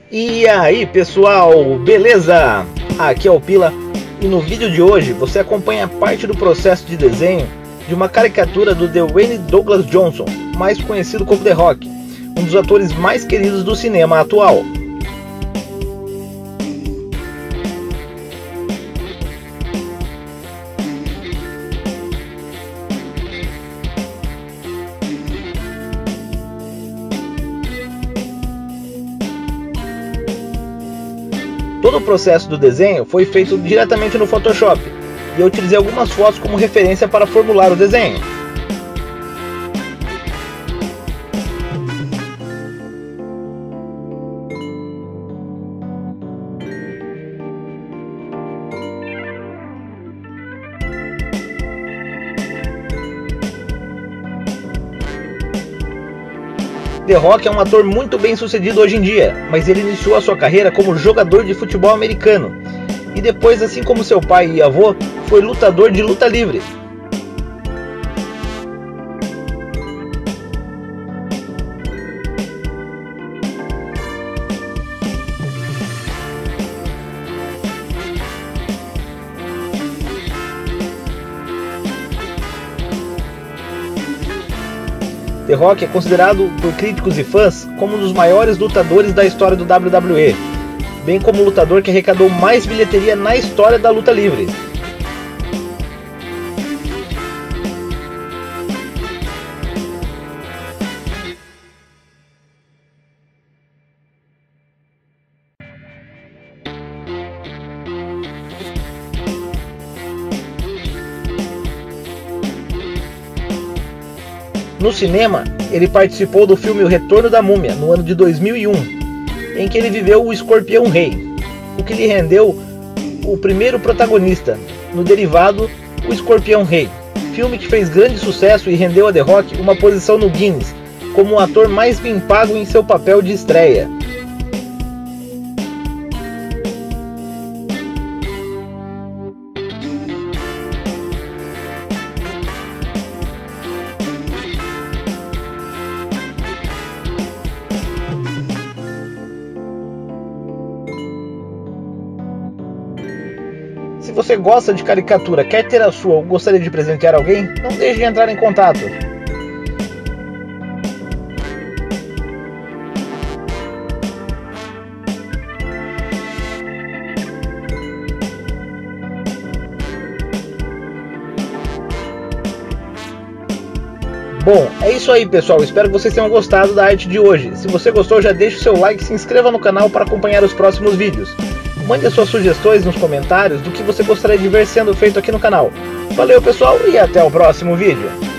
E aí pessoal, beleza? Aqui é o Pila e no vídeo de hoje você acompanha parte do processo de desenho de uma caricatura do Dwayne Douglas Johnson, mais conhecido como The Rock, um dos atores mais queridos do cinema atual. Todo o processo do desenho foi feito diretamente no Photoshop, e eu utilizei algumas fotos como referência para formular o desenho. The Rock é um ator muito bem sucedido hoje em dia, mas ele iniciou a sua carreira como jogador de futebol americano e depois, assim como seu pai e avô, foi lutador de luta livre. The Rock é considerado por críticos e fãs como um dos maiores lutadores da história do WWE, bem como o lutador que arrecadou mais bilheteria na história da luta livre. No cinema, ele participou do filme O Retorno da Múmia, no ano de 2001, em que ele viveu o Escorpião Rei, o que lhe rendeu o primeiro protagonista, no derivado O Escorpião Rei, filme que fez grande sucesso e rendeu a The Rock uma posição no Guinness, como o ator mais bem pago em seu papel de estreia. Se você gosta de caricatura, quer ter a sua ou gostaria de presentear alguém, não deixe de entrar em contato. Bom, é isso aí pessoal, espero que vocês tenham gostado da arte de hoje. Se você gostou, já deixe o seu like e se inscreva no canal para acompanhar os próximos vídeos. Mande as suas sugestões nos comentários do que você gostaria de ver sendo feito aqui no canal. Valeu pessoal e até o próximo vídeo.